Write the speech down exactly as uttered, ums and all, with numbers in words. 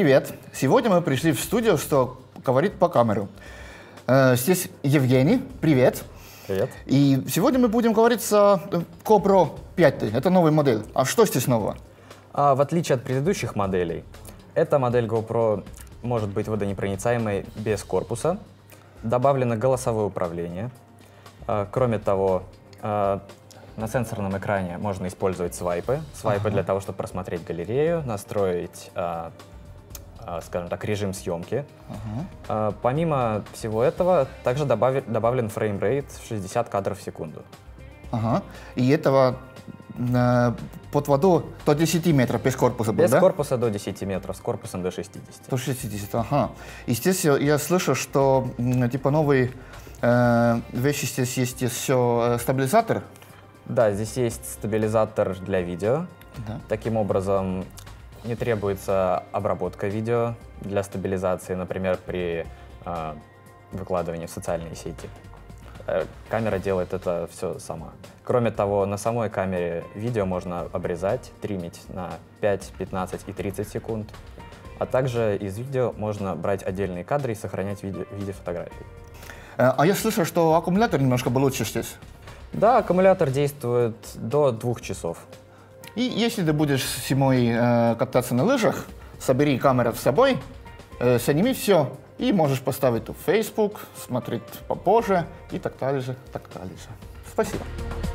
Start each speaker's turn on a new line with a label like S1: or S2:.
S1: привет! Сегодня мы пришли в студию, что говорит по камеру. Э, здесь Евгений, привет!
S2: Привет!
S1: И сегодня мы будем говорить о GoPro пять, это новая модель. А что здесь нового?
S2: А, в отличие от предыдущих моделей, эта модель GoPro может быть водонепроницаемой без корпуса. Добавлено голосовое управление. А, кроме того, а, на сенсорном экране можно использовать свайпы. Свайпы ага. для того, чтобы просмотреть галерею, настроить, а, а, скажем так, режим съемки. Ага. А, помимо всего этого, также добави, добавлен фреймрейт в шестьдесят кадров в секунду.
S1: Ага. И этого э, под воду до десяти метров без корпуса был,
S2: Без
S1: да?
S2: корпуса до десяти метров, с корпусом до шестидесяти.
S1: До шестидесяти, ага. И здесь я, я слышу, что типа новые э, вещи здесь есть еще э, стабилизатор.
S2: Да, здесь есть стабилизатор для видео.
S1: Да.
S2: Таким образом, не требуется обработка видео для стабилизации, например, при э, выкладывании в социальные сети. Э, камера делает это все сама. Кроме того, на самой камере видео можно обрезать, триммить на пять, пятнадцать и тридцать секунд. А также из видео можно брать отдельные кадры и сохранять в виде, в виде фотографий.
S1: А я слышал, что аккумулятор немножко получше здесь.
S2: Да, аккумулятор действует до двух часов.
S1: И если ты будешь зимой э, кататься на лыжах, собери камеру с собой, э, сними все, и можешь поставить в Facebook, смотреть попозже и так далее, так далее. Спасибо.